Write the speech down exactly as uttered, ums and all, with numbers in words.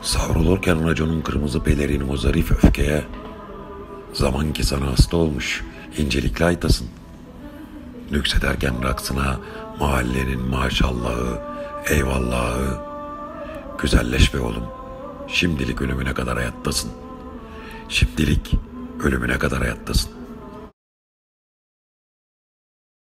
Savrulurken raconun kırmızı pelerini o zarif öfkeye, zaman ki sana hasta olmuş incelikli aytasın. Nüksederken raksına mahallenin maşallahı, eyvallahı. Güzelleş be oğlum, şimdilik ölümüne kadar hayattasın. Şimdilik ölümüne kadar hayattasın.